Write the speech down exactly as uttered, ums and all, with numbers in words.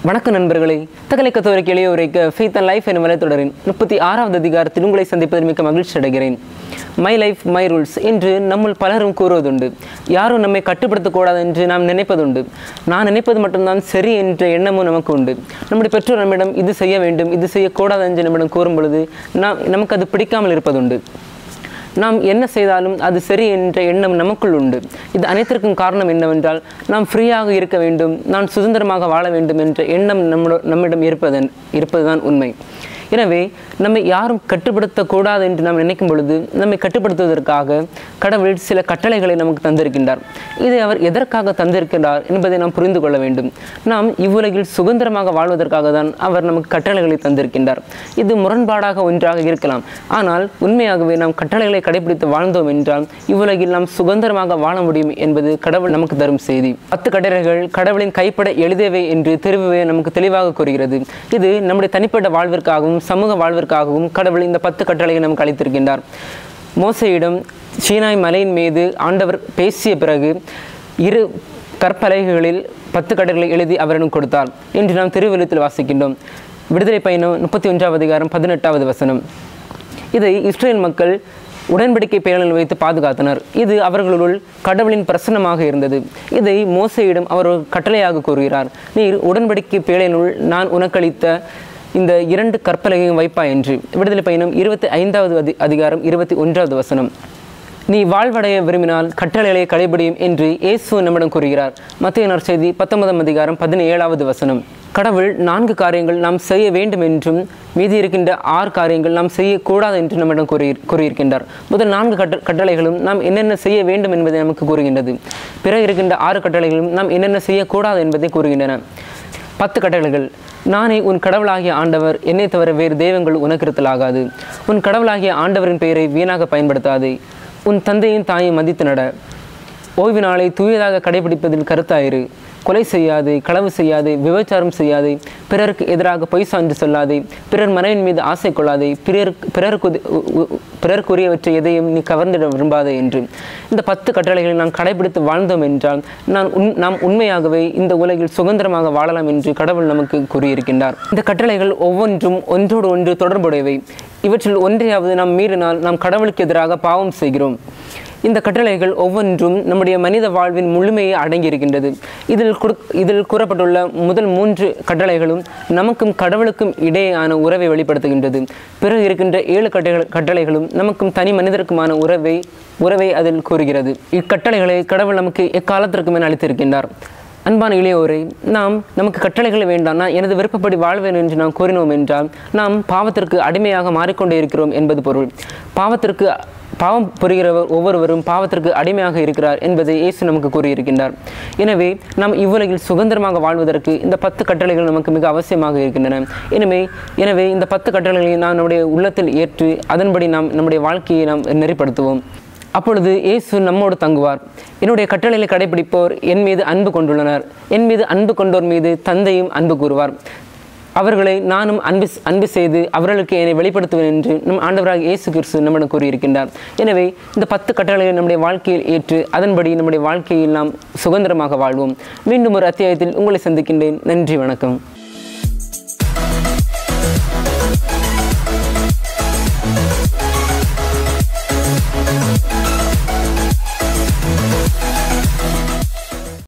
வணக்கம் நண்பர்களே, தகலை கத்தோரிக்கு எளிய உரைக்க ஃபெய்த் அண்ட் லைஃப் எனும் வலைத்தொடரின் முப்பத்தி ஆறாவது அதிகாரத்தில் உங்களை சந்திப்பதில் மிக்க மகிழ்ச்சி அடைகிறேன். மை லைஃப் மை ரூல்ஸ் என்று நம்முள் பலரும் கூறுவதுண்டு. யாரும் நம்மை கட்டுப்படுத்தக்கூடாது என்று நாம் நினைப்பதுண்டு. நான் நினைப்பது மட்டும்தான் சரி என்ற எண்ணமும் நமக்கு உண்டு. நம்முடைய பெற்றோர் நம்மிடம் இது செய்ய வேண்டும், இது செய்யக்கூடாது என்று நம்மிடம் கூறும் பொழுது நாம் நமக்கு அது பிடிக்காமல் இருப்பதுண்டு. நாம் என்ன செய்தாலும் அது சரி என்ற எண்ணம் நமக்குள் உண்டு. இது அனைத்திற்கும் காரணம் என்னவென்றால், நாம் ஃப்ரீயாக இருக்க வேண்டும், நான் சுதந்திரமாக வாழ வேண்டும் என்ற எண்ணம் நம்ம நம்மிடம் இருப்பதன் இருப்பதுதான் உண்மை. எனவே நம்மை யாரும் கட்டுப்படுத்தக்கூடாது என்று நாம் நினைக்கும் பொழுது நம்மை கட்டுப்படுத்துவதற்காக கடவுள் சில கட்டளைகளை நமக்கு தந்திருக்கின்றார். இதை அவர் எதற்காக தந்திருக்கின்றார் என்பதை நாம் புரிந்து கொள்ள வேண்டும். நாம் இவ்வுலகில் சுதந்திரமாக வாழ்வதற்காக தான் அவர் நமக்கு கட்டளைகளை தந்திருக்கின்றார். இது முரண்பாடாக ஒன்றாக இருக்கலாம். ஆனால் உண்மையாகவே நாம் கட்டளைகளை கடைபிடித்து வாழ்ந்தோம் என்றால் இவ்வுலகில் நாம் சுதந்திரமாக வாழ முடியும் என்பது கடவுள் நமக்கு தரும் செய்தி. பத்து கட்டளைகள் கடவுளின் கைப்பட எளிதவை என்று திருவே நமக்கு தெளிவாக கூறுகிறது. இது நம்முடைய தனிப்பட்ட வாழ்விற்காகவும் சமூக வாழ்விற்காகவும் கடவுள் இந்த பத்து கட்டளையை நமக்கு அளித்திருக்கின்றார். மோசேயிடம் சீனாய் மலையின் மீது ஆண்டவர் பேசிய பிறகு இரு கற்பலகைகளில் பத்து கட்டளைகளை எழுதி அவரிடம் கொடுத்தார் என்று நாம் திருவெழுத்தில் வாசிக்கின்றோம். விடுதலை பயணம் முப்பத்தி ஒன்றாவது அதிகாரம் பதினெட்டாவது வசனம். இதை இஸ்ரேல் மக்கள் உடன்படிக்கை பேழையில் வைத்து பாதுகாத்தனர். இது அவர்களுள் கடவுளின் பிரசன்னமாக இருந்தது. இதை மோசேயிடம் அவர் கட்டளையாக கூறுகிறார். நீர் உடன்படிக்கை பேழையினுள் நான் உனக்களித்த இந்த இரண்டு கற்பலகையும் வைப்பா என்று. விடுதலை பயணம் இருபத்தி ஐந்தாவது அதி அதிகாரம் இருபத்தி ஒன்றாவது வசனம். நீ வாழ்வடைய விரும்பினால் கட்டளைகளை கடைபிடியும் என்று இயேசு நம்மிடம் கூறுகிறார். மத்தேயு நற்செய்தி பத்தொன்பதாம் அதிகாரம் பதினேழாவது வசனம். கடவுள் நான்கு காரியங்கள் நாம் செய்ய வேண்டும் என்றும் மீதி இருக்கின்ற ஆறு காரியங்கள் நாம் செய்யக்கூடாது என்று நம்மிடம் கூறி கூறியிருக்கின்றார். முதல் நான்கு கட்ட கட்டளைகளும் நாம் என்னென்ன செய்ய வேண்டும் என்பதை நமக்கு கூறுகின்றது. பிற இருக்கின்ற ஆறு கட்டளைகளும் நாம் என்னென்ன செய்யக்கூடாது என்பதை கூறுகின்றன. பத்து கட்டளைகள். நானே உன் கடவுளாகிய ஆண்டவர், என்னை தவிர வேறு தெய்வங்கள் உனக்கு இருத்தலாகாது. உன் கடவுளாகிய ஆண்டவரின் பெயரை வீணாக பயன்படுத்தாதே. உன் தந்தையும் தாயும் மதித்து நட. ஓய்வு நாளை தூயதாக கடைபிடிப்பதில் கருத்தாயிரு. கொலை செய்யாதே, களவு செய்யாதே, விபச்சாரம் செய்யாதே, பிறருக்கு எதிராக பொய் சான்று சொல்லாதே, பிறர் மனைவின் மீது ஆசை கொள்ளாதே, பிறருக்கு பிறருக்கு பிறருக்குரியவற்றை எதையும் நீ கவர்ந்திட விரும்பாதே என்று. இந்த பத்து கட்டளைகளை நாம் கடைபிடித்து வாழ்ந்தோம் என்றால் நான் உண் நாம் உண்மையாகவே இந்த உலகில் சுதந்திரமாக வாழலாம் என்று கடவுள் நமக்கு கூறியிருக்கின்றார். இந்த கட்டளைகள் ஒவ்வொன்றும் ஒன்றோடு ஒன்று தொடர்புடையவை. இவற்றில் ஒன்றையாவது நாம் மீறினால் நாம் கடவுளுக்கு எதிராக பாவம் செய்கிறோம். இந்த கட்டளைகள் ஒவ்வொன்றும் நம்முடைய மனித வாழ்வின் முழுமையை அடங்கியிருக்கின்றது. இதில் குறு இதில் கூறப்பட்டுள்ள முதல் மூன்று கட்டளைகளும் நமக்கும் கடவுளுக்கும் இடையேயான உறவை வெளிப்படுத்துகின்றது. பிறகு இருக்கின்ற ஏழு கட்டளை கட்டளைகளும் நமக்கும் தனி மனிதருக்குமான உறவை உறவை அதில் கூறுகிறது. இக்கட்டளைகளை கடவுள் நமக்கு எக்காலத்திற்கு மேல் அளித்திருக்கின்றார். அன்பான இளையோரை, நாம் நமக்கு கட்டளைகள் வேண்டாம், நான் எனது விருப்பப்படி வாழ்வேன் என்று நாம் கூறினோம் என்றால் நாம் பாவத்திற்கு அடிமையாக மாறிக்கொண்டே இருக்கிறோம் என்பது பொருள். பாவத்திற்கு பாவம் புரிகிறவர் ஒவ்வொருவரும் பாவத்திற்கு அடிமையாக இருக்கிறார் என்பதை இயேசு நமக்கு கூறியிருக்கின்றார். எனவே நாம் இவ்வுலகில் சுதந்திரமாக வாழ்வதற்கு இந்த பத்து கட்டளைகள் நமக்கு மிக அவசியமாக இருக்கின்றன. எனவே எனவே இந்த பத்து கட்டளைகளை நாம் நம்முடைய உள்ளத்தில் ஏற்று அதன்படி நாம் நம்முடைய வாழ்க்கையை நாம் நெறிப்படுத்துவோம். அப்பொழுது இயேசு நம்மோடு தங்குவார். என்னுடைய கட்டளைகளை கடைபிடிப்போர் என் மீது அன்பு கொண்டுள்ளனர். என் மீது அன்பு கொண்டோர் மீது தந்தையும் அன்பு கூறுவார். அவர்களை நானும் அன்பு அன்பு செய்து அவர்களுக்கு என்னை வெளிப்படுத்துவேன் என்று நம் ஆண்டவராக இயேசு கிறிஸ்து நம்மிடம் கூறியிருக்கின்றார். எனவே இந்த பத்து கட்டளைகளை நம்முடைய வாழ்க்கையில் ஏற்று அதன்படி நம்முடைய வாழ்க்கையில் நாம் சுதந்திரமாக வாழ்வோம். மீண்டும் ஒரு அத்தியாயத்தில் உங்களை சந்திக்கின்றேன். நன்றி, வணக்கம்.